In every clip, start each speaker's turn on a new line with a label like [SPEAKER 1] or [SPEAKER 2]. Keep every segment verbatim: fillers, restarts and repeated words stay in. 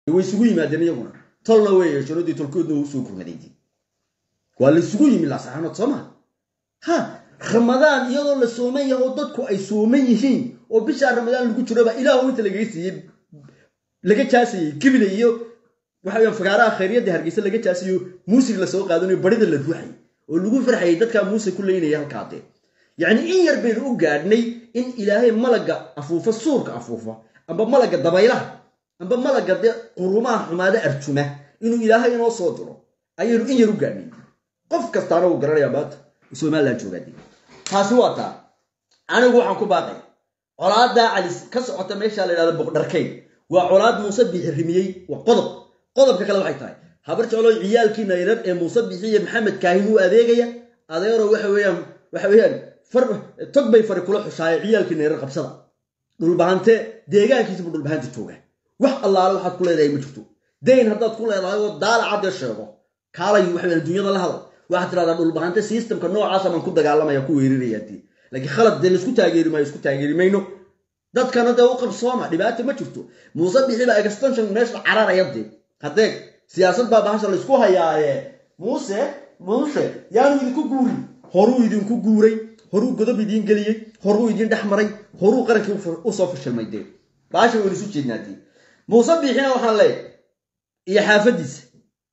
[SPEAKER 1] ويسوي ما دنيا طلنا ويا شنو دي تلكودنا وسوق المدينة واللي سوي من الأسعار صمها ها رمضان يلا السومية وضدكوا أي سوميين وبشهر رمضان اللي قلت ربع إله وأنت لقيتي لقيت شاسي كبير يو وحيا فقراء خيرية ده هرجيس لقيت شاسي موسى لسوق قادوني بريد اللي روحي واللي يقول فرحي ده كان موسى كل يوم يهلكاته يعني إن يربي وقعدني إن إلهي ملقى أفوف السوق أفوفه أما ملقى ضبيله أما ملقى ده قرما حمادة أرتمه إنه إلهي نوصله أيه إن يرقعني قف كستانه وقرر يا بات وسوي ما لا جوجدي هاسواتا أنا أقول عنكم باقي عراد على كسر عتميش على هذا بقدركين وعراد مصبح الرميي وقضب قضب كلا واحد تاي حبرت على عيال كنا يرد مصبحية محمد كاهنو أذيجيا أذيرو وحويان وحويان فر تقبل فرق كل حشاي عيال كنا يرد قبصة دول بهانته ديجا كيسب دول بهانته توجه وح الله الله حد كل ذي مشفتو دين هذا كل ذي دال عاد الشرقة كارا يوحنا الدنيا ذا هذا واحد ترى دول بهانته سيستم كنوع عصا من كده قال ما يكون يريدي لكن خلط دين اسكت تاجير ما اسكت تاجير ما ينو دad kana da waqab sooma dhibaato ma jirto muusabixi ba extension meesha carara yadii hadeeg siyaasad baa bahasha la isku hayaaye muuse muuse yaanu idinku guuri horu idinku guuray horu godob idin galiyay horu idin dhaxmaray horu qarankii u soo fashilmayday bahasha way isu jeednaatay muusabixina waxaan leeyahay iyo xaafadiisa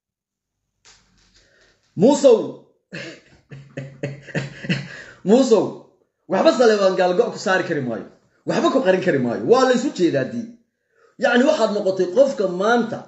[SPEAKER 1] muusow muusow waxba saleebaan galgo ku saari kari maayo waxba ku qarin kari maayo waa la isu jeedaadii yaani waxaad noqotay qofka maanta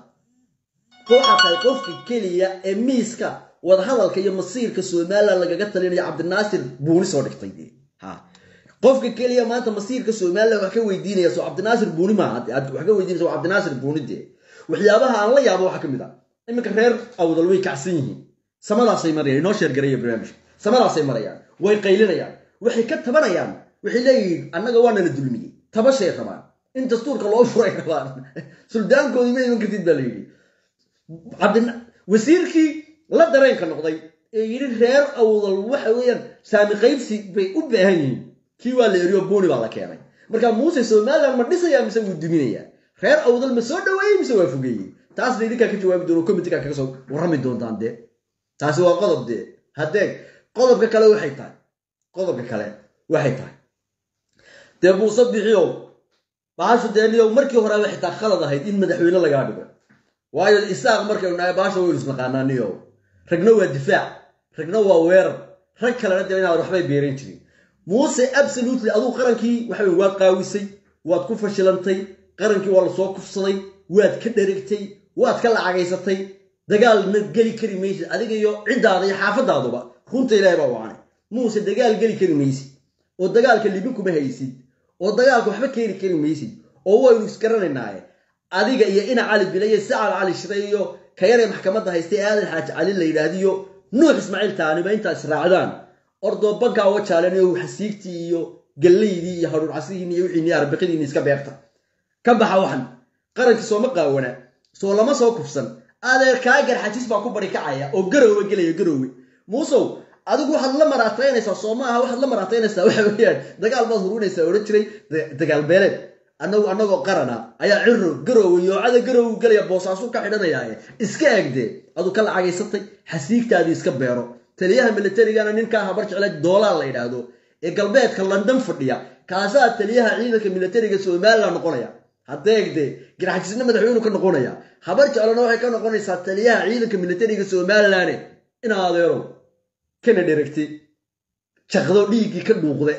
[SPEAKER 1] qofka qofka kaliya ee miiska wada hadalka iyo masiirka Soomaaliya lagaga talinayo Cabdinaasir Buuni soo dhigtay ha qofka kaliya maanta masiirka Soomaaliya wax ka weydiinaya soo Cabdinaasir Buuni ma aad wax ka weydiinayso Cabdinaasir Buuni de waxyaabaha aan la yaabo waxa kamid ah iminka reer awdal way kacsan yihiin samadaasay marayaan noo sheer gareeyo barnaamij samadaasay marayaan way qaylinayaan waxay ka tabanayaan wixii leeyahay annaga waana la dulmiyay tabashay rabaan in dastuurka loo furay rabaan suldaankoodii ma iman kadib baa leeyahay abdin wasiirkii la dareenka noqday ee yiri reer awdal waxa weeyaan saami qaybsi bay u baahan yihiin kii waa la eriyo Buuni baa la keenay marka Muuse Soomaaliland ma dhisaya mise wuu duminaya reer awdal ma soo dhaweeyay mise waa fogeeyay taas leedika ka jawaabi doono committee ka soo warami doontaan de taas waa qodob de hadee qodobka kale waxay tahay qodobka kale waxay tahay de muusabbixiyo baashu deeniyo markii hore waxay taa khalad ahayd in madaxweyne laga dhigo waayo isaaq markay unaa baasha way isla qaanaaniyo ragna waa difaac ragna waa weerar rag kale inaa waxbay beereen jireen muuse absolutely aduu qarankii waxa weey waad qaawisay waad ku fashilantay qarankii waa la soo kufsaday waad ka dheregtay waad ka lacagaysatay dagaal ma gali kari maysid adiga iyo cidaada iyo xaafadaaduba runta Ilaahay baa waanay muuse dagaal gali kari maysid oo dagaalka libin kuma haysid oo dagaalku waxba keeni kari maysid oo waynu iskaranaynaay adiga iyo ina cali bilay saal cali shirayo kayare maxkamadda haystay aadan xaaj cali la yiraahdiyo nuux ismaaciil taani ba inta israacdaan ordo banka oo jaalanayo xasiigtii iyo galeydii iyo haruur casiini iyo wixii arbiqidii iska beerta ka baxa waxan qaranka soo ma qaawana soo lama soo kufsan adeer ka garxajis baa ku bari kacaya oo garoowe galeeyo garoowe muusow adigu waxaad la maraataynaysaa Soomaaliya waxaad la maraataynaysaa waxa weeyaan dagaal baad hurunaysaa oo jiray dagaal beeleed annagu annagu qarana ayaa cirro garoowe iyo cad garoowe galaya boosaasu ka xidhanaya iska eegde adu kala cageysatay xasiigtaadii iska beero taliyaha militariga ninka habar jeclay dollar la yiraahdo ee galbeedka London fadhiya kaasa taliyaha ciidanka militariga Soomaaliya noqonaya hadeegde garxajisna madaxweynuhu ka noqonaya habar jeclana waxay ka noqonaysaa taliyaha ciidanka militariga Soomaaliya in adeero kana dheregtay shaqado dhiigi ka dhuuqde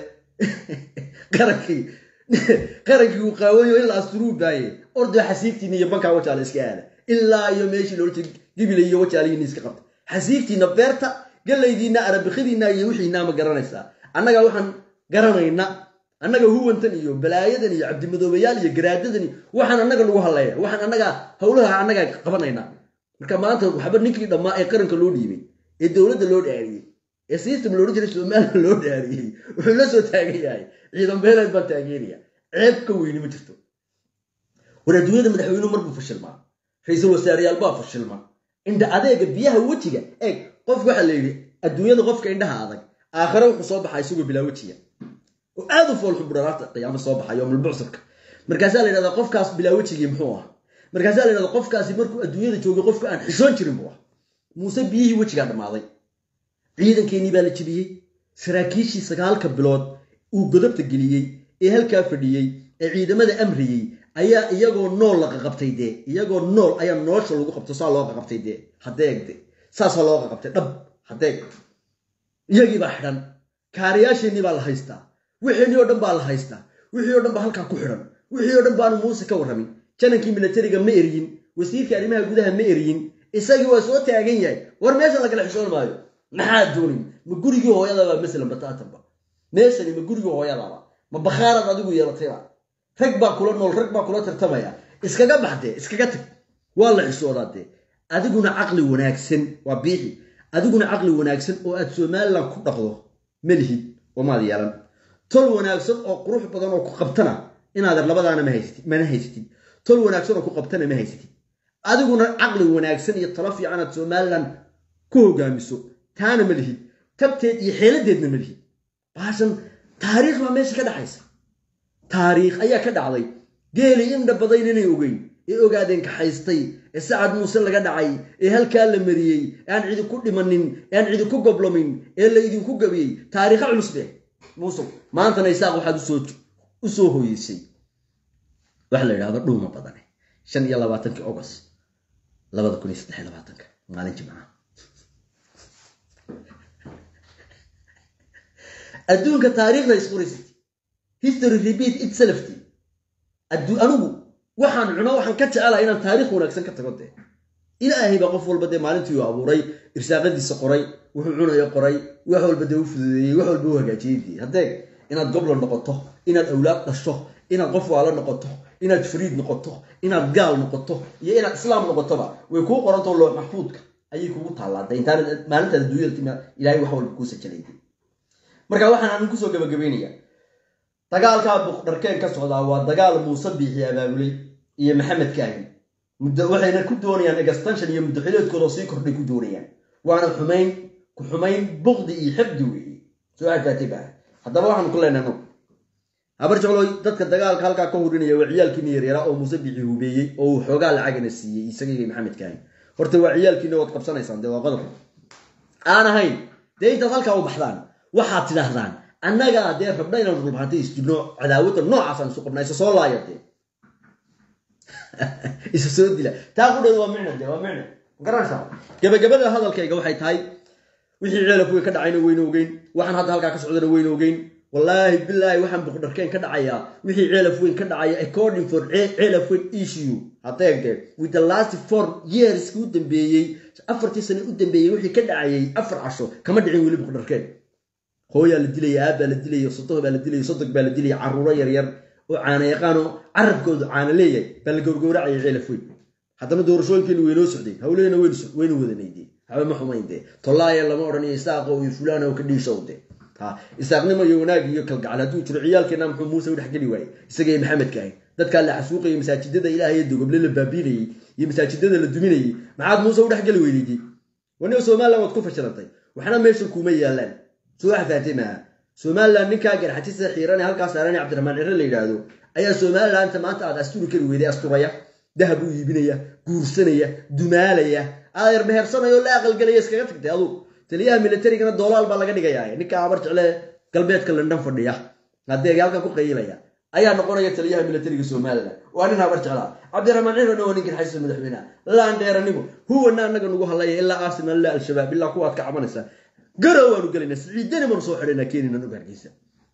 [SPEAKER 1] qarankii qarankii uu qaawayo ilaa asruu baaye ordo xasiibtiina iyo banka waxa la iska aada ilaa iyo meeshii loo tig gibilay iyo waxa la iska qabta xasiibtiina beerta galaydiina arabikhdiina iyo wixii naama garanaysa annaga waxaan garanayna annaga huwantan iyo balaayadan iyo cabdimadoobayaal iyo garaadadan waxaan annaga lagu haleeyaa waxaan annaga hawlaha annaga qabanayna marka maanta waxba ninkii dhamaa ee qaranka loo dhiibay ee dawladda loo dhaariyay ee system loo jiray Soomaaliya loo dhaariyay wuxuu la soo taagayay ciidan beeleed baa taageeriya ceeb ka weyn ma jirto waraadiyada madaxweynuhu markuu fashilmaa ra'iisul wasaarayaal baa fashilmaa inda adeega biyaha wajiga eeg qof waxa la yiri adduunyada qofka indhaha adag aakhira wuxuu soo baxay isugu bilaa wajiga oo aad u fool xuburaata qiyaamo soo baxay yawm al-bu'sarka markaas la yiraahdo qofkaas bilaa wajiga muxuu ah markaasaa la yidhahdo qofkaasi markuu adduunyada joogay qofka aan xishoon jirin buu ah muuse biyihii wejigaa dhammaaday ciidankeenii baa la jebiyey saraakiishii sagaalka bilood uu godobta geliyey ee halkaa fadhiyey ee ciidamada amriyey ayaa iyagoo nool la qaqabtay dee iyagoo nool ayaa nolosha lagu qabto saa loo qaqabtay dee hadeegde saasaa loo qaqabtay dhab hadeeg iyagii baa xidhan kaariyaasheenii baa la haystaa wixeenii oo dhan baa la haystaa wixii oo dhan baa halkaa ku xidhan wixii oo dhan baanu muuse ka warramin janankii militariga ma eriyin wasiirka arrimaha gudaha ma eriyin isagii waa soo taagan yahay war meesha lagala xishoon maayo maxaa doonin ma gurigii hooyadaba masalan bataatanba meeshani ma gurigii hooyadaba ma bakhaarad adigu yeelatayba rag baa kula nool rag baa kula tartamaya iskaga baxdee iskaga tag waa la xishoodaadee adiguna caqli wanaagsan waa biixi adiguna caqli wanaagsan oo aad Soomaaliland ku dhaqdo malihid oo maad yeelan tol wanaagsan oo qurux badan oo ku qabtana inaad labadaana ma haysatid ma haysatid tol wanaagsan oo ku qabtana ma haysatid adiguna caqli wanaagsan iyo talo fiican aad Soomaaliland ku hogaamiso taana malihid tabteed iyo xeeladeedna malihid baasan taariikh ma meesha ka dhaxaysa taariikh ayaa ka dhacday geeli inda badan inay ogeyn ee ogaadeen ka haystay ee Saad Muuse laga dhacay ee halka la mariyay aan cid ku dhimanin aan cid ku goblomin ee la idin ku gabiyay taariikh culus bee Muuse maanta Isaaq waxaad u soo u soo hooyisay wax la yiraahdo dhuuma badan shan iyo labaatan August laba kun iyo saddex iyo labaatan maalin Jimcaha adduunka taariikhda isqorisay history repeat itself addu anugu waxaan cuno waxaan ka jecelahay inaan taariikh wanaagsan ka tago de ilaahay ba qof walba de maalintii uu abuuray irsaaqadiisa qoray wuxuu cunayo qoray wax walba de uu fududeeyay wax walba uu hagaajiyay hadee inaad gobol noqoto inaad awlaad dhasho inaad qof walaal noqoto inaad fariid noqoto inaad gaal noqoto iyo inaad islaam noqotoba way ku qoranto loo maxfuudka ayay kugu taalaaday intaan maalinta adduunyada ilaahay wax walba ku sajalay marka waxaan aan ku soo gabagabeynaya dagaalka buqdarkeen ka socdaa waa dagaal Muuse Biixi abaabulay iyo Maxamed Kaahin muddo waxayna ku doonayaan extension iyo muddaxileedkooda sii kordhay ku doonayaan waana xumayn ku xumayn buqdi iyo xibdi weey soo aadatiba hadaba waxaan ku leenahay habar jecloy dadka dagaalka halka ka horinaya waa ciyaalkii yaryara oo Muuse Biixi hubeeyay oo xoogaa lacagna siiyay isaga iyo Maxamed Kaahin horta waa ciyaalkiina wad qabsanaysaan de waa qodob aan ahayn deynta halka u baxdaan waxaad tidaahdaan annaga hadee rabna inaan rubxantay isjibno cadaawada noocaas aan soo qabnaa soo laayay isa soo dila taa ku dhow waa micna waa micna garanaysa gabagabada hadalkayga waxay tahay wixii ceelaf weyn ka dhacayna weyn ogeyn waxaan hadda halka ka socdana weyn ogeyn wallahi billahi waxaan buqdarkeen ka dhacaya wixii ceelaf weyn ka dhacaya according for ceelaf weyn issue hadeegde with the last four years ku dambeeyay afartii sano u dambeeyay wixii ka dhacayay afar casho kama dhicin weli buqdarkeen hooya la dilay aaba la dilay sodoq baa la dilay sodoq baa la dilay caruuro yar yar oo caana yaqaano carabkoodu caana leeyay bal gowrgowracay ceelaf weyn hadana doorashooyinkeenu weynoo socday hawleena weyn weyn wadanaydii haba ma xumaynde tolaaya lama oranayo Isaaqo iyo fulaan oo ka dhiishowde ha Isaaqnimo iyo wanaag iyo kalgacal haduu jiro ciyaalkeena muxuu Muuse u dhaxgali waayay isaga Maxamed Kaahin dadka la xasuuqay masaajidada Ilaahay dogoble la baabiinay iyo masaajidada la duminay maxaad Muuse u dhaxgali weeyay wana Soomaaliland wad ku fashilantay waxna meesha kuma yaalaan soo xafaatima Soomaaliland ninka garxatiisa xiiran halka saaran Cabdiraxmaan Cirre la yiraahdo ayaa Soomaaliland maanta aad asturi kari weeday asturaya dahab uu iibinaya guursanaya dumaalaya ayar behersanayo la aqal galay iskaga tagtay adu taliyaha military-ga dollar baa laga dhigayaa ninka abar jecle galbeedka London fadhiya hadee halka ku qeylaya ayaa noqonaya taliyaha military-ga Soomaaliland waa nin abar jecla Cabdiraxmaan Cirre oo ninka xayso madaxweynaha la andeeranigu huwa anaga nagu halay ilaa Arsenal la al-shabaab illa kuwaad ka cabanaysa garow aanu galina Siciidani mar soo xidhayna keenina nu gargeysa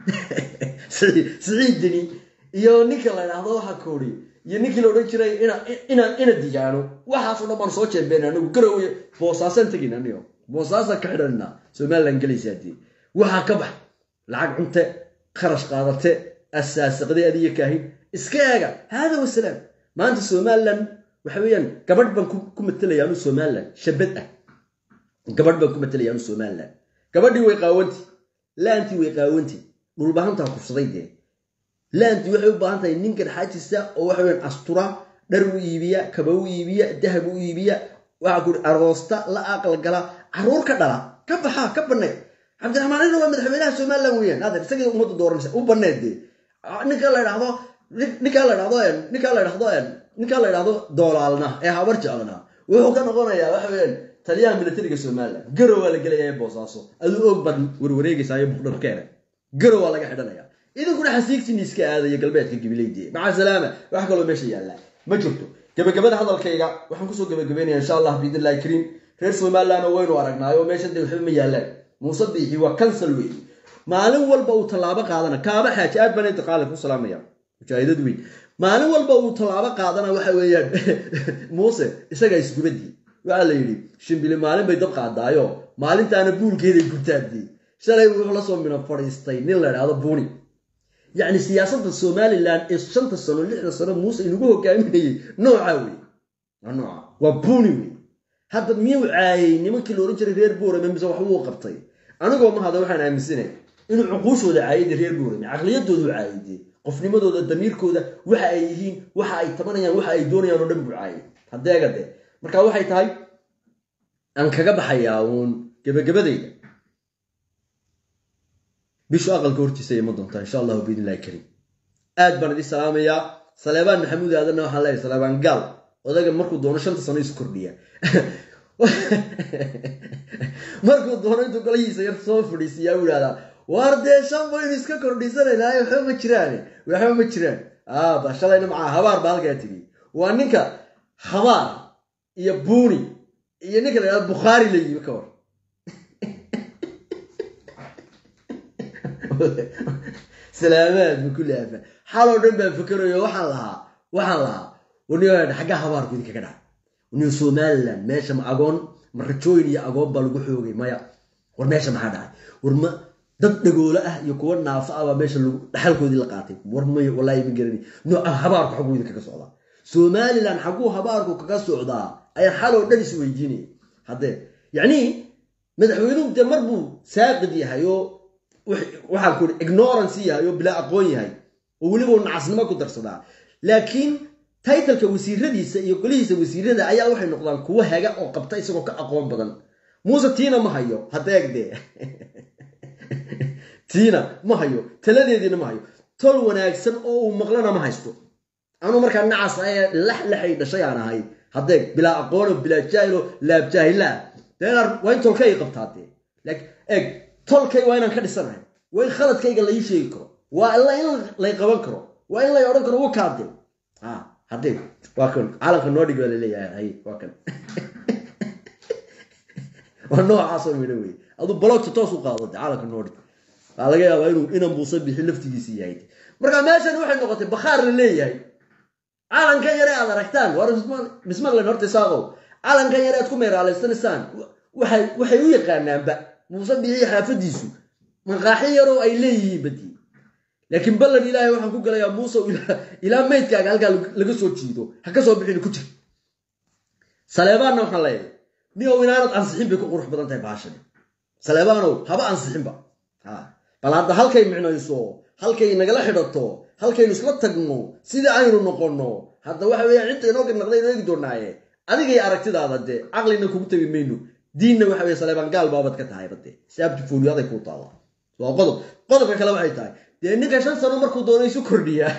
[SPEAKER 1] Siciidani iyo ninka la yiraahdo waxa koori iyo ninkii la oran jiray ina ina ina diyaano waxa soo dhamaan soo jeebeen anigu garow boosaasan tagin aniyo boosaasa ka xidhana Soomaaliland galisaadi waxa ka bax lacag cunte kharash qaadate asaasaqday adiga Kaahin iska eega hada wasalaam maanta Soomaaliland waxa weeyaan gabadh ban ku matalayaa Soomaaliland shabad ah gabadh baa ku matalayaa Soomaaliland gabadhii way qaawanti laanti way qaawanti dhul baahanta ku fsaday laanti waxay u baahan tahay ninka xaajisa oo waxa weyn astura dhar u iibiya kaba u iibiya dahab u iibiya waxa ku aroosta la aqal gala caruur ka dhala ka baxa ka banay Cabdiraxmaan Cirre waa madaxweynaha Soomaaliland weeyaan hada isaga umada dooranaysa u baneed ninka la yiraahdo ninka la yiraahdo ninka la yiraahdo ninka la yiraahdo doolaalna ee habar jeclana wuxuu ka noqonayaa wax weyn taliyaha militariga Soomaaliland garow waa la gelayaa boosaaso aduu og bad warwareegaysaa buqdhabkeena garow waa laga xidhanaya idinkuna xasiigtiin iska aadaya galbeedka gibileeyay maca salaama wax kale oo meesha yaala ma jirto gabagabada hadalkayga waxaan ku soo gabagabeynaa insha Allah biidilaahi kariim reer Soomaaliland oo waynu aragnaayo meesha dib waxba ma yaalaan Muuse Biixi waa cancel weey maalin walba uu talaabo qaadana kaaba xaaji aad baan inta qaalib ku salaamaya mujaahidad weey maalin walba uu talaabo qaadana waxa weeyaan Muuse isaga isgubadii waxa la yiri shimbili maalin bay dab qaadaayo maalintaana buulkeeda gubtaadii shalay wuxuu la soo mina fariistay nin la yiraahdo buuni يعني سياسة الصوماليلاند الشنطة السنة اللي إحنا صرنا موسى إنه هو كامل نوعاوي نوع وبوني هذا ميو عاين يمكن لو رجل غير بورة من بزوج حقوق قبطي أنا قوم هذا واحد عام السنة إنه عقوش ولا عايد غير بورة عقليته ذو عايد قفني مدو ذا الدمير كودا وحايهين وحاي ثمانية وحاي دنيا ردم بعايد هذا يا جد مركا واحد هاي أنك جب حياون جب جبدي بيشو أقل كورتي سي مدن إن شاء الله بإذن الله الكريم آد بنا دي سلامة يا سليمان محمود هذا نوع حلاي سليمان قال وذاك مركو دونا شنطة صنع سكردية مركو دونا انتو قلي سير صوفري سياوي هذا واردي شنبو ينسكا كرديسان لا يحب مجراني ويحب مجراني آه باشا الله معاه هبار بالقاتلي وانيكا حمار يبوني ينيكا البخاري لي بكور سلامات بكل عافية حالو دنبا فكروا يا وحن لها وحن لها ونيو حاجة حوار كذي كذا ونيو Somaliland ماشى مع أقون مرتشوين يا أقون بالجو حوجي مايا ورماشى مع هذا ورم ضد نقول أه يكون نافع وماشى الحل كذي لقاتي ورم ولا يبقرني نو حوار حقوقي كذا صعدا Somaliland حقوق حوار كذا صعدا أي حالو ده يسوي يجيني هذا يعني مدحوينهم تمربو ساقدي هيو waxaa ku ignorance yahay bila aqoon yahay oo waliba uu nacasnimo ku darsadaa laakiin title-ka wasiiradiisa iyo golihiisa wasiirada ayaa waxay noqdaan kuwa haga oo qabta isagoo ka aqoon badan Muuse Tiina ma hayo hadeegde Tiina ma hayo taladeedina ma hayo tol wanaagsan oo uu maqlana ma haysto anu markaa nacas ay lax laxay dhashay aan ahay hadeeg bila aqoon bila jaahilo laab jaahila deegar waa in tolkay qabtaade laakiin eg tolkay waa inaan ka dhisanahay way khaladkayga la sheegi karo waa illa in la qaban karo waa in la oran karo waa kaade ha hadee waa kan caalamka noo dhig wala leeyahay waa kan waa noocaas oo weey adu block toos u qaado caalamka noo dhig waa laga yaabaa inuu inaan Muuse Biixi laftigiisa yahay marka meeshan waxay noqotay bakhaar la leeyahay caalamka yare aad aragtaan war bismad la horta saaqo caalamka yare aad ku meeraalaysanaysan waxay waxay u yaqaanaanba Muuse Biixi xaafadiisu maqaaxi yaro ay leeyihiin badii laakiin ballan Ilaahay waxaan ku galayaa Muuse ila meedkaaga halka laga soo jiido ha ka soo bixin ku jir Saleebaanna waxaan leeyahay niyo inaanad ansixin bay ku qurux badan tahay baashani Saleebaano haba ansixin ba ha bal hadda halkay micnayso halkay nagala xidhato halkay isla tagno sida aynu noqono hadda waxa weeyaan inta inoo gnaqday inoo doonaaye adiga ay aragtidaada de aqlina kugu tagi meeyno diinna waxa weey Saleebaan gaal baabad ka tahay bade sababta fuuliyada ku taala waa qodob qodobka kale waxay tahay de ninka shan sano markuu doonay isu kordhiya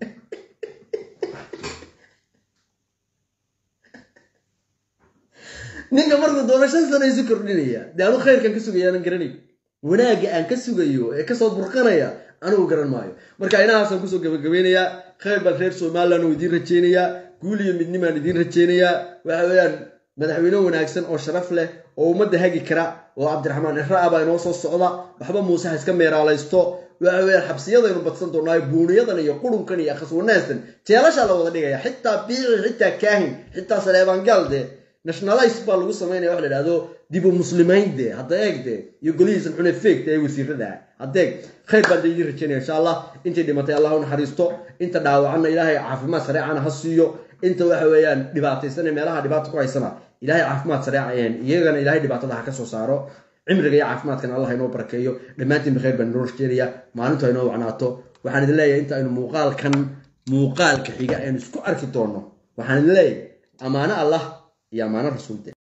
[SPEAKER 1] ninka markuu doonay shan sano isu kordhinaya de aanu khayrkan ka sugayaan garanay wanaaga aan ka sugayo ee ka soo burqanaya anigu garan maayo marka inaasan ku soo gabagabeynaya khayr bal reer Soomaaliland oo idin rajeynaya guul iyo midnimo aan idin rajeynaya waxa weeyaan madaxweyne wanaagsan oo sharaf leh oo umada hagi kara oo Cabdiraxmaan Irraaba inoo soo socda waxba Muuse iska meeraalaysto waxa weeyaan xabsiyada inuu badsan doonaa buuniyadan iyo qurunkan iyo khaswanaastan teelasha la wada dhigaya xitaa biici xitaa kaahin xitaa Saleebaan galde nationalize baa lagu sameeyaa wax la yiraahdo dib u muslimiinde hadda eegde iyo golihiisa xunay feegta ay wasiirada hadda khayr baa idin rajeynaya insha Allah inta dhimatay Allah u naxariisto inta dhaawacana Ilaahay caafimaad sareecan ha siiyo inta waxa weeyaan dhibaataysan meelaha dhibaato ku haysana Ilaahay caafimaad sareecan iyagana Ilaahay dhibaatada ha ka soo saaro cimriga iyo caafimaadkana Allah inoo barakeeyo dhamaantiin khayr baan noo rajeynaya maalinta inoo wacnaato waxaan idin leeyahay inta aynu muuqaalkan muuqaalka xiga aynu isku arki doono waxaan idin leeyahay amaana Allah يا معنا رسول